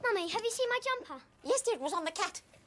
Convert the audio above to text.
Mummy, have you seen my jumper? Yes, dear, it was on the cat.